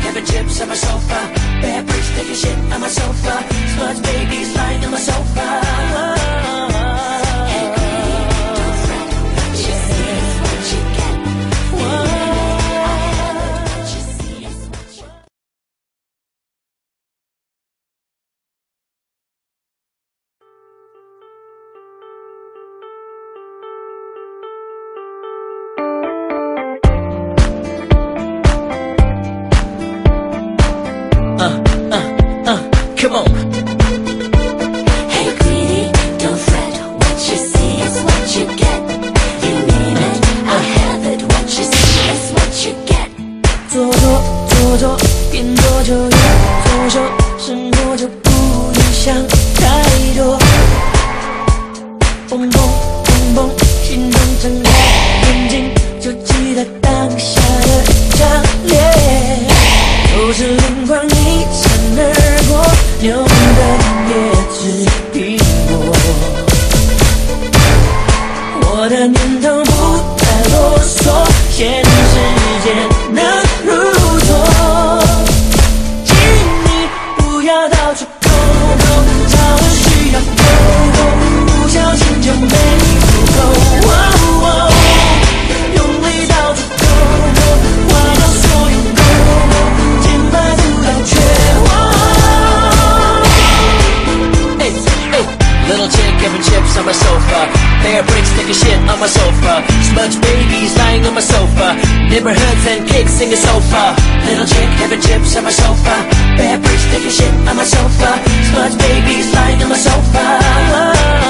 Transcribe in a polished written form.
having chips on my sofa. Bad bitch taking shit on my sofa. Smudge babies lying on my sofa. Hey, don't fret. What you see is what you get. What you see is what you get. Come on. Hey greedy, don't fret. What you see is what you get. You name it, I have it. What you see is what you get. 做作，变多就越作秀，生活就不用想太多。蹦蹦蹦蹦，心中睁开眼睛，就记得当下的强烈。都是灵光一闪而过，牛的也只苹果。我的念头不再啰嗦，现实间能如昨。请你不要到处勾勾，找我需要勾勾，不小心就没不够。用力到处勾勾，挖到所有勾勾，键盘不要缺我。Little chick having chips on my sofa. Bear bricks taking shit on my sofa. Smudge babies lying on my sofa. Neighborhoods and kids singing sofa. Little chick having chips on my sofa. Bear bricks taking shit on my sofa. Smudge babies lying on my sofa.